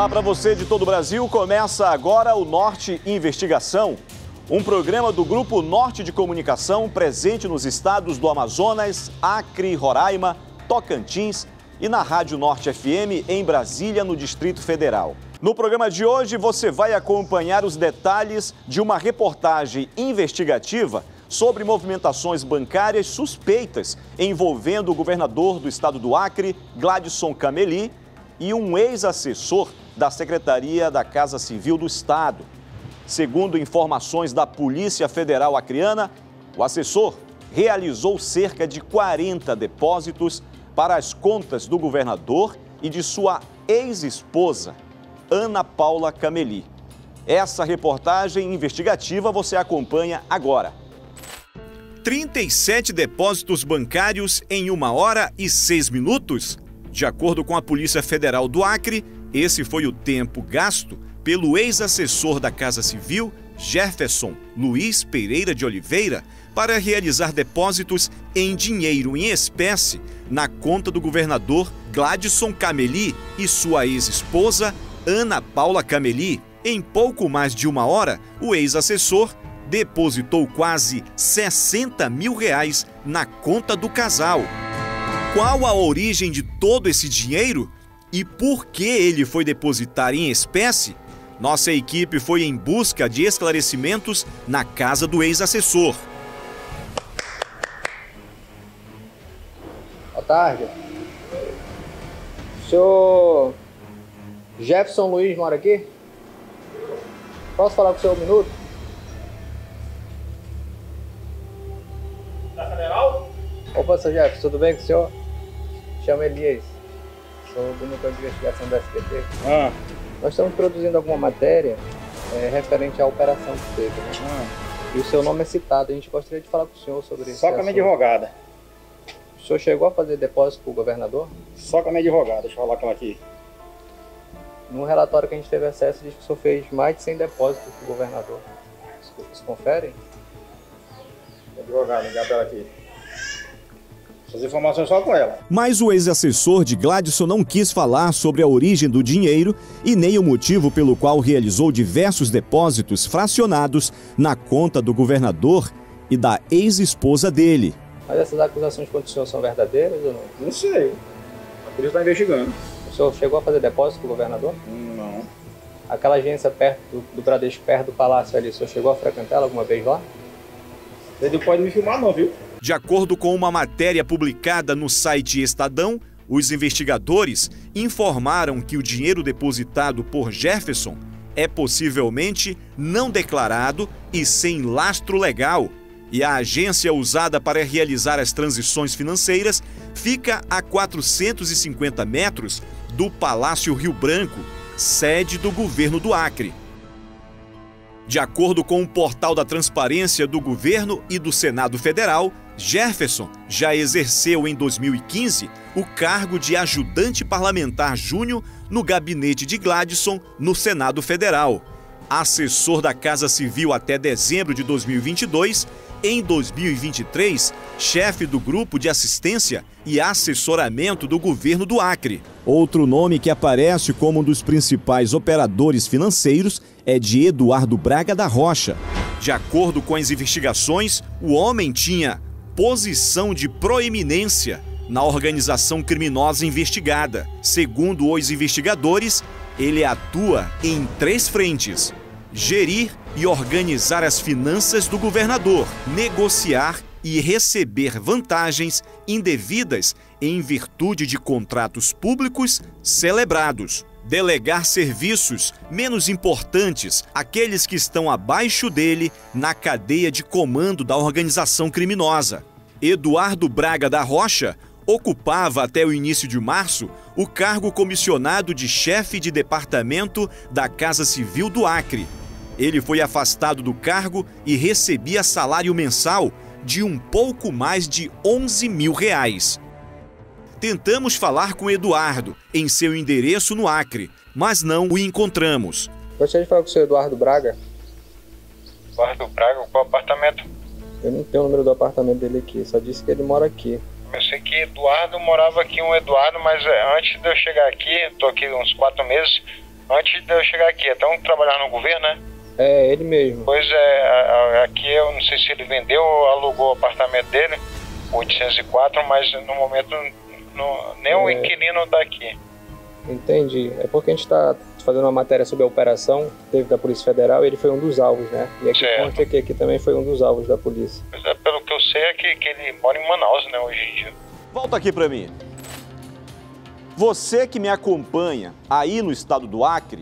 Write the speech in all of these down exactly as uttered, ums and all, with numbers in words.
Olá para você de todo o Brasil. Começa agora o Norte Investigação, um programa do Grupo Norte de Comunicação presente nos estados do Amazonas, Acre, Roraima, Tocantins e na Rádio Norte F M em Brasília, no Distrito Federal. No programa de hoje você vai acompanhar os detalhes de uma reportagem investigativa sobre movimentações bancárias suspeitas envolvendo o governador do estado do Acre, Gladson Cameli, e um ex-assessor da Secretaria da Casa Civil do Estado. Segundo informações da Polícia Federal acreana, o assessor realizou cerca de quarenta depósitos para as contas do governador e de sua ex-esposa, Ana Paula Cameli. Essa reportagem investigativa você acompanha agora. trinta e sete depósitos bancários em uma hora e seis minutos? De acordo com a Polícia Federal do Acre, esse foi o tempo gasto pelo ex-assessor da Casa Civil, Jefferson Luiz Pereira de Oliveira, para realizar depósitos em dinheiro em espécie na conta do governador Gladson Cameli e sua ex-esposa, Ana Paula Cameli. Em pouco mais de uma hora, o ex-assessor depositou quase sessenta mil reais na conta do casal. Qual a origem de todo esse dinheiro e por que ele foi depositar em espécie? Nossa equipe foi em busca de esclarecimentos na casa do ex-assessor. Boa tarde. O senhor Jefferson Luiz mora aqui? Posso falar com o senhor um minuto? Da Federal? Opa, senhor Jefferson, tudo bem com o senhor? Chama Elias, sou do núcleo de investigação da S P T. Ah. Nós estamos produzindo alguma matéria é, referente à operação que teve, né? Ah. E o seu nome é citado, a gente gostaria de falar com o senhor sobre isso. Só com a minha advogada. O senhor chegou a fazer depósito para o governador? Só com a minha advogada, deixa eu falar com ela aqui. No relatório que a gente teve acesso, diz que o senhor fez mais de cem depósitos para o governador. Vocês conferem? Advogada, ligar para ela aqui. Essas informações só com ela. Mas o ex-assessor de Gladson não quis falar sobre a origem do dinheiro e nem o motivo pelo qual realizou diversos depósitos fracionados na conta do governador e da ex-esposa dele. Mas essas acusações contra o senhor são verdadeiras ou não? Não sei. A polícia está investigando. O senhor chegou a fazer depósito para o governador? Não. Aquela agência perto do, do Bradesco, perto do Palácio ali, o senhor chegou a frequentá-la alguma vez lá? Você não pode me filmar não, viu? De acordo com uma matéria publicada no site Estadão, os investigadores informaram que o dinheiro depositado por Jefferson é possivelmente não declarado e sem lastro legal, e a agência usada para realizar as transições financeiras fica a quatrocentos e cinquenta metros do Palácio Rio Branco, sede do governo do Acre. De acordo com o portal da Transparência do Governo e do Senado Federal, Jefferson já exerceu em dois mil e quinze o cargo de ajudante parlamentar júnior no gabinete de Gladson no Senado Federal, assessor da Casa Civil até dezembro de dois mil e vinte e dois, em dois mil e vinte e três, chefe do Grupo de Assistência e Assessoramento do Governo do Acre. Outro nome que aparece como um dos principais operadores financeiros é de Eduardo Braga da Rocha. De acordo com as investigações, o homem tinha posição de proeminência na organização criminosa investigada. Segundo os investigadores, ele atua em três frentes: gerir e organizar as finanças do governador, negociar e receber vantagens indevidas em virtude de contratos públicos celebrados, delegar serviços menos importantes àqueles que estão abaixo dele na cadeia de comando da organização criminosa. Eduardo Braga da Rocha ocupava até o início de março o cargo comissionado de chefe de departamento da Casa Civil do Acre. Ele foi afastado do cargo e recebia salário mensal de um pouco mais de onze mil reais. Tentamos falar com Eduardo em seu endereço no Acre, mas não o encontramos. Gostaria de falar com o senhor Eduardo Braga. Eduardo Braga, qual apartamento? Eu não tenho o número do apartamento dele aqui, só disse que ele mora aqui. Eu sei que Eduardo morava aqui, um Eduardo, mas antes de eu chegar aqui, estou aqui uns quatro meses, Antes de eu chegar aqui, até um trabalhar no governo, né? É, ele mesmo. Pois é, a- a- aqui eu não sei se ele vendeu ou alugou o apartamento dele, oitocentos e quatro, mas no momento não, nem o É. inquilino está aqui. Entendi. É porque a gente está fazendo uma matéria sobre a operação que teve da Polícia Federal e ele foi um dos alvos, né? E aqui Certo. consta que aqui também foi um dos alvos da polícia. Pois é, pelo que eu sei é que, que ele mora em Manaus, né, hoje em dia. Volta aqui para mim. Você que me acompanha aí no estado do Acre,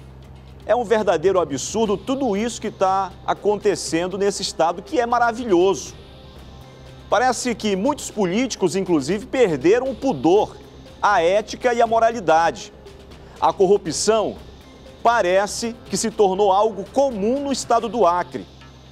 é um verdadeiro absurdo tudo isso que está acontecendo nesse estado, que é maravilhoso. Parece que muitos políticos, inclusive, perderam o pudor, a ética e a moralidade. A corrupção parece que se tornou algo comum no estado do Acre.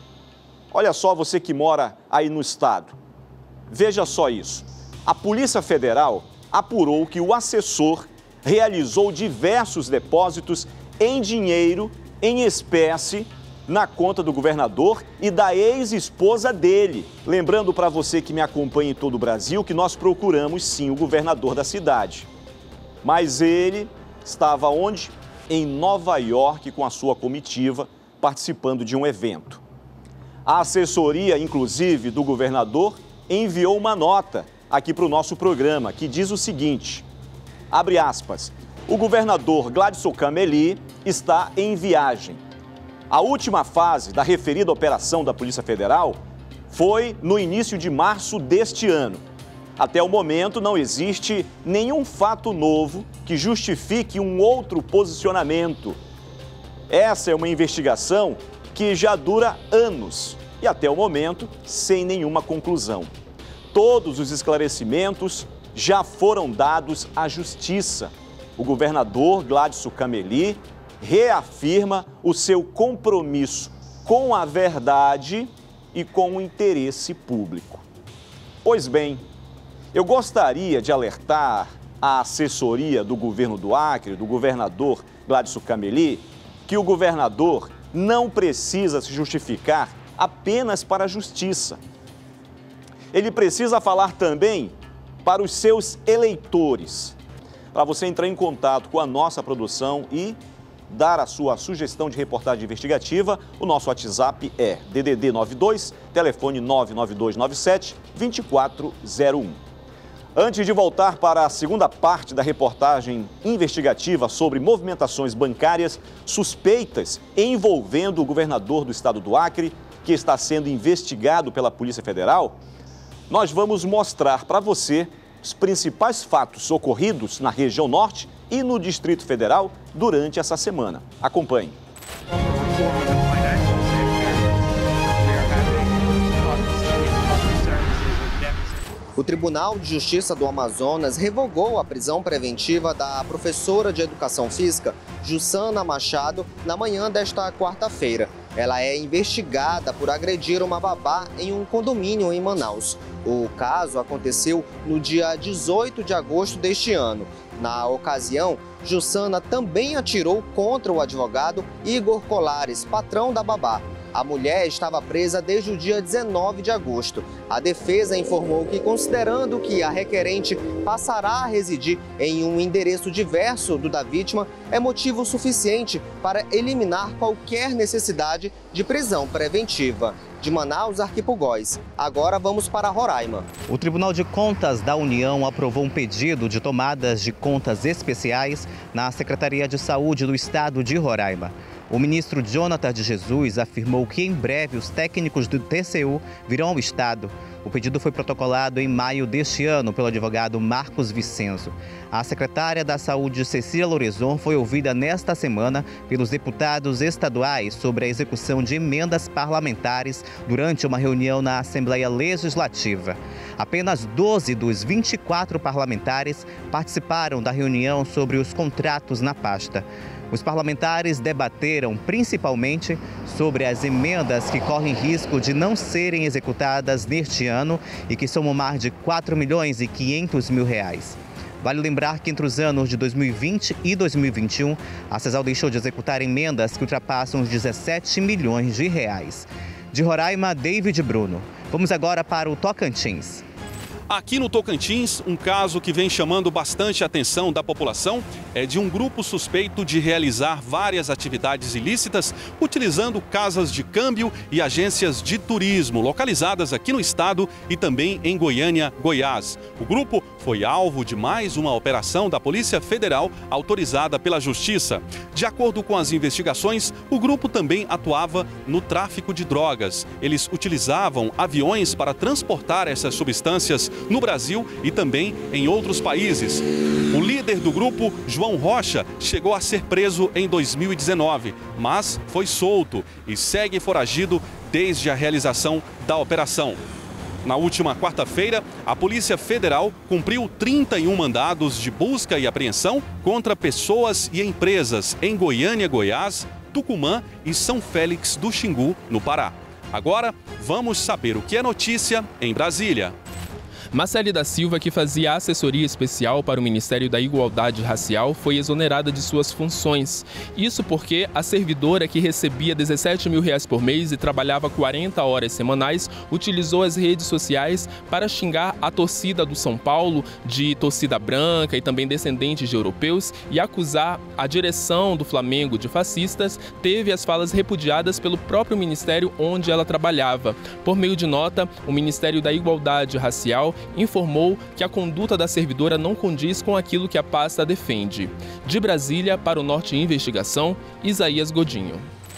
Olha só você que mora aí no estado. Veja só isso. A Polícia Federal apurou que o assessor realizou diversos depósitos em dinheiro, em espécie, na conta do governador e da ex-esposa dele. Lembrando para você que me acompanha em todo o Brasil que nós procuramos sim o governador da cidade. Mas ele estava onde? Em Nova York com a sua comitiva, participando de um evento. A assessoria, inclusive, do governador enviou uma nota aqui para o nosso programa que diz o seguinte, abre aspas, o governador Gladson Cameli está em viagem. A última fase da referida operação da Polícia Federal foi no início de março deste ano. Até o momento não existe nenhum fato novo que justifique um outro posicionamento. Essa é uma investigação que já dura anos e até o momento sem nenhuma conclusão. Todos os esclarecimentos já foram dados à Justiça. O governador Gladson Cameli reafirma o seu compromisso com a verdade e com o interesse público. Pois bem, eu gostaria de alertar a assessoria do governo do Acre, do governador Gladson Cameli, que o governador não precisa se justificar apenas para a Justiça. Ele precisa falar também para os seus eleitores. Para você entrar em contato com a nossa produção e dar a sua sugestão de reportagem investigativa, o nosso WhatsApp é D D D nove dois, telefone nove nove dois nove sete, dois quatro zero um. Antes de voltar para a segunda parte da reportagem investigativa sobre movimentações bancárias suspeitas envolvendo o governador do estado do Acre, que está sendo investigado pela Polícia Federal, nós vamos mostrar para você os principais fatos ocorridos na região norte e no Distrito Federal durante essa semana. Acompanhe. O Tribunal de Justiça do Amazonas revogou a prisão preventiva da professora de Educação Física, Jussana Machado, na manhã desta quarta-feira. Ela é investigada por agredir uma babá em um condomínio em Manaus. O caso aconteceu no dia dezoito de agosto deste ano. Na ocasião, Jussana também atirou contra o advogado Igor Colares, patrão da babá. A mulher estava presa desde o dia dezenove de agosto. A defesa informou que, considerando que a requerente passará a residir em um endereço diverso do da vítima, é motivo suficiente para eliminar qualquer necessidade de prisão preventiva. De Manaus, Arquipo Góes. Agora vamos para Roraima. O Tribunal de Contas da União aprovou um pedido de tomadas de contas especiais na Secretaria de Saúde do Estado de Roraima. O ministro Jonathan de Jesus afirmou que em breve os técnicos do T C U virão ao Estado. O pedido foi protocolado em maio deste ano pelo advogado Marcos Vicenzo. A secretária da Saúde, Cecília Lorenzon, foi ouvida nesta semana pelos deputados estaduais sobre a execução de emendas parlamentares durante uma reunião na Assembleia Legislativa. Apenas doze dos vinte e quatro parlamentares participaram da reunião sobre os contratos na pasta. Os parlamentares debateram principalmente sobre as emendas que correm risco de não serem executadas neste ano e que somam mais de quatro milhões e quinhentos mil reais. Vale lembrar que entre os anos de dois mil e vinte e dois mil e vinte e um, a CESAL deixou de executar emendas que ultrapassam os dezessete milhões de reais. De Roraima, David Bruno. Vamos agora para o Tocantins. Aqui no Tocantins, um caso que vem chamando bastante a atenção da população é de um grupo suspeito de realizar várias atividades ilícitas utilizando casas de câmbio e agências de turismo localizadas aqui no estado e também em Goiânia, Goiás. O grupo foi alvo de mais uma operação da Polícia Federal autorizada pela Justiça. De acordo com as investigações, o grupo também atuava no tráfico de drogas. Eles utilizavam aviões para transportar essas substâncias no Brasil e também em outros países. O líder do grupo, João Rocha, chegou a ser preso em dois mil e dezenove, mas foi solto e segue foragido desde a realização da operação. Na última quarta-feira, a Polícia Federal cumpriu trinta e um mandados de busca e apreensão contra pessoas e empresas em Goiânia, Goiás, Tucumã e São Félix do Xingu, no Pará. Agora, vamos saber o que é notícia em Brasília. Marcele da Silva, que fazia assessoria especial para o Ministério da Igualdade Racial, foi exonerada de suas funções. Isso porque a servidora, que recebia dezessete mil reais por mês e trabalhava quarenta horas semanais, utilizou as redes sociais para xingar a torcida do São Paulo de torcida branca e também descendentes de europeus e acusar a direção do Flamengo de fascistas. Teve as falas repudiadas pelo próprio ministério onde ela trabalhava. Por meio de nota, o Ministério da Igualdade Racial informou que a conduta da servidora não condiz com aquilo que a pasta defende. De Brasília, para o Norte Investigação, Isaías Godinho.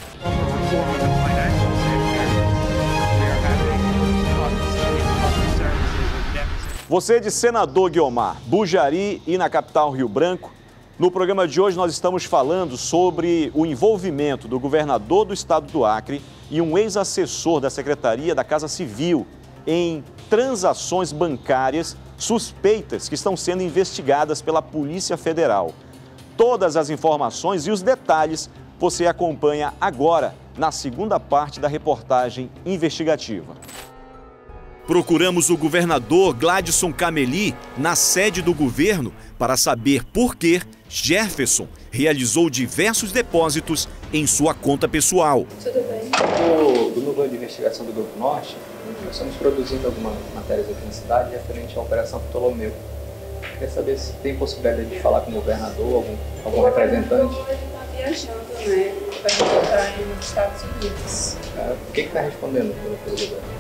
Você de Senador Guiomar, Bujari e na capital Rio Branco, no programa de hoje nós estamos falando sobre o envolvimento do governador do estado do Acre e um ex-assessor da Secretaria da Casa Civil em transações bancárias suspeitas que estão sendo investigadas pela Polícia Federal. Todas as informações e os detalhes você acompanha agora na segunda parte da reportagem investigativa. Procuramos o governador Gladson Cameli na sede do governo para saber por que Jefferson realizou diversos depósitos em sua conta pessoal. Tudo bem. Do, do núcleo de investigação do Grupo Norte, nós estamos produzindo algumas matérias aqui na cidade referente à Operação Ptolomeu. Quer saber se tem possibilidade de falar com o governador, algum, algum o representante? Ele está viajando, né? Vai voltar nos Estados Unidos. É, o que está respondendo pelo, pelo governo?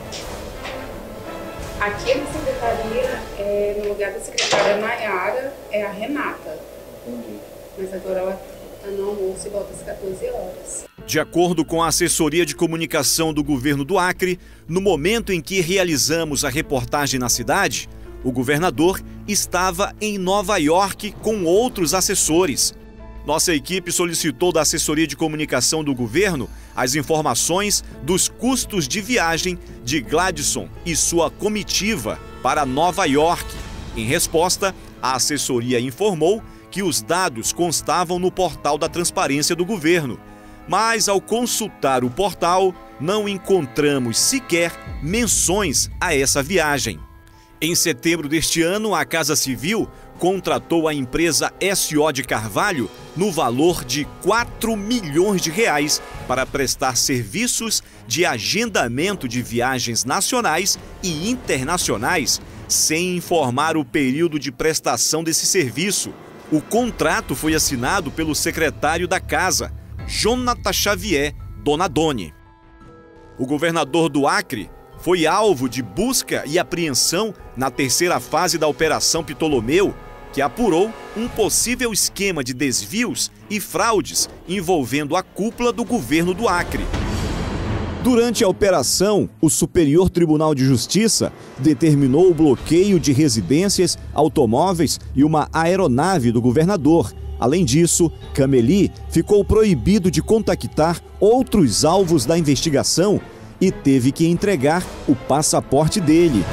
Aqui na secretaria, é, no lugar da secretária Nayara, é a Renata. Entendi. Mas agora ela está no almoço e volta às quatorze horas. De acordo com a assessoria de comunicação do governo do Acre, no momento em que realizamos a reportagem na cidade, o governador estava em Nova York com outros assessores. Nossa equipe solicitou da assessoria de comunicação do governo as informações dos custos de viagem de Gladson e sua comitiva para Nova York. Em resposta, a assessoria informou que os dados constavam no portal da transparência do governo. Mas, ao consultar o portal, não encontramos sequer menções a essa viagem. Em setembro deste ano, a Casa Civil contratou a empresa S O de Carvalho no valor de quatro milhões de reais para prestar serviços de agendamento de viagens nacionais e internacionais, sem informar o período de prestação desse serviço. O contrato foi assinado pelo secretário da Casa, Jonathan Xavier Donadoni. O governador do Acre foi alvo de busca e apreensão na terceira fase da Operação Ptolomeu, que apurou um possível esquema de desvios e fraudes envolvendo a cúpula do governo do Acre. Durante a operação, o Superior Tribunal de Justiça determinou o bloqueio de residências, automóveis e uma aeronave do governador. Além disso, Cameli ficou proibido de contactar outros alvos da investigação e teve que entregar o passaporte dele.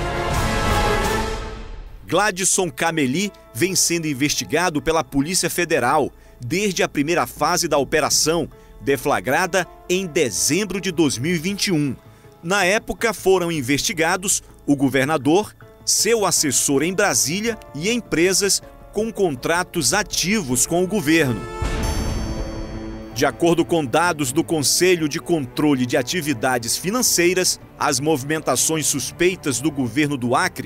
Gladson Cameli vem sendo investigado pela Polícia Federal desde a primeira fase da operação, deflagrada em dezembro de dois mil e vinte e um. Na época, foram investigados o governador, seu assessor em Brasília e empresas com contratos ativos com o governo. De acordo com dados do Conselho de Controle de Atividades Financeiras, as movimentações suspeitas do governo do Acre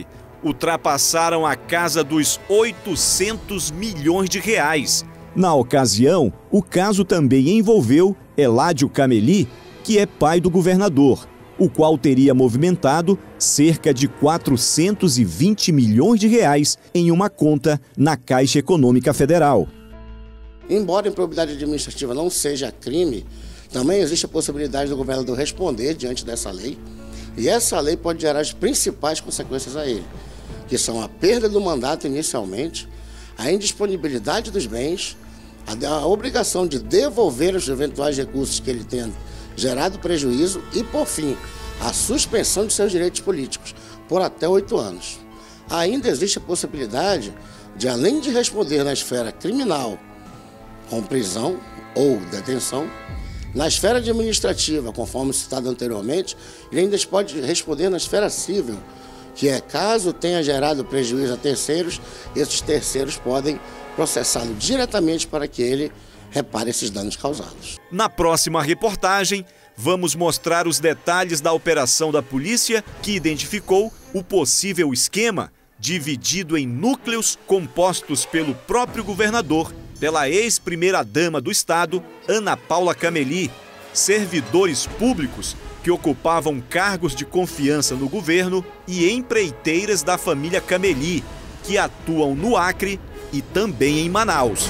ultrapassaram a casa dos oitocentos milhões de reais. Na ocasião, o caso também envolveu Eládio Cameli, que é pai do governador, o qual teria movimentado cerca de quatrocentos e vinte milhões de reais em uma conta na Caixa Econômica Federal. Embora a improbidade administrativa não seja crime, também existe a possibilidade do governador responder diante dessa lei, e essa lei pode gerar as principais consequências a ele, que são a perda do mandato inicialmente, a indisponibilidade dos bens, a, a obrigação de devolver os eventuais recursos que ele tenha gerado prejuízo e, por fim, a suspensão de seus direitos políticos por até oito anos. Ainda existe a possibilidade de, além de responder na esfera criminal, com prisão ou detenção, na esfera administrativa, conforme citado anteriormente, ele ainda pode responder na esfera civil, que é caso tenha gerado prejuízo a terceiros, esses terceiros podem processá-lo diretamente para que ele repare esses danos causados. Na próxima reportagem, vamos mostrar os detalhes da operação da polícia que identificou o possível esquema dividido em núcleos compostos pelo próprio governador, pela ex-primeira-dama do estado, Ana Paula Cameli, servidores públicos que ocupavam cargos de confiança no governo e empreiteiras da família Cameli, que atuam no Acre e também em Manaus.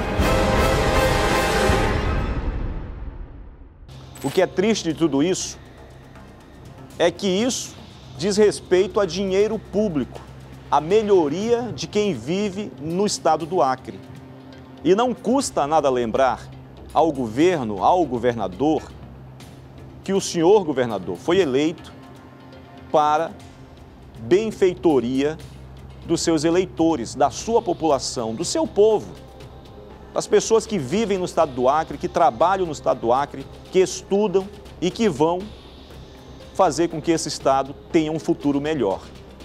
O que é triste de tudo isso é que isso diz respeito a dinheiro público, a melhoria de quem vive no estado do Acre. E não custa nada lembrar ao governo, ao governador, que o senhor governador foi eleito para benfeitoria dos seus eleitores, da sua população, do seu povo, das pessoas que vivem no estado do Acre, que trabalham no estado do Acre, que estudam e que vão fazer com que esse estado tenha um futuro melhor.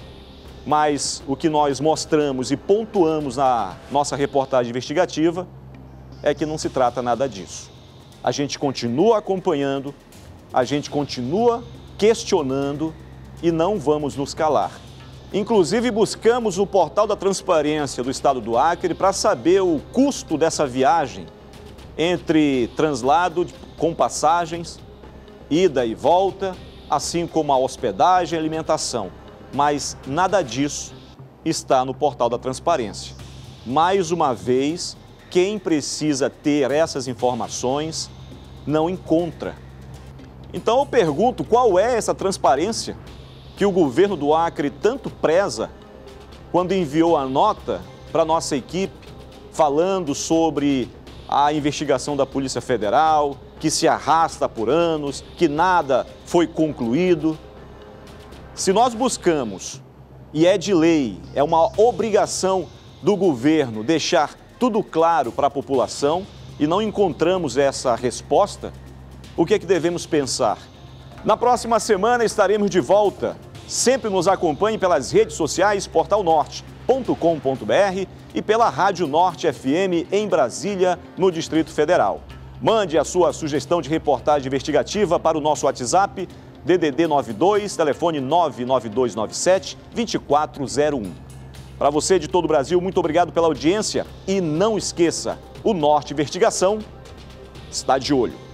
Mas o que nós mostramos e pontuamos na nossa reportagem investigativa é que não se trata nada disso. A gente continua acompanhando, a gente continua questionando e não vamos nos calar. Inclusive, buscamos o portal da transparência do estado do Acre para saber o custo dessa viagem entre translado com passagens, ida e volta, assim como a hospedagem e alimentação. Mas nada disso está no portal da transparência. Mais uma vez, quem precisa ter essas informações não encontra. Então eu pergunto, qual é essa transparência que o governo do Acre tanto preza quando enviou a nota para a nossa equipe falando sobre a investigação da Polícia Federal, que se arrasta por anos, que nada foi concluído? Se nós buscamos, e é de lei, é uma obrigação do governo deixar tudo claro para a população e não encontramos essa resposta, o que é que devemos pensar? Na próxima semana estaremos de volta. Sempre nos acompanhe pelas redes sociais portal norte ponto com ponto br e pela Rádio Norte F M em Brasília, no Distrito Federal. Mande a sua sugestão de reportagem investigativa para o nosso WhatsApp D D D nove dois, telefone nove nove dois nove sete, dois quatro zero um. Para você de todo o Brasil, muito obrigado pela audiência e não esqueça, o Norte Investigação está de olho.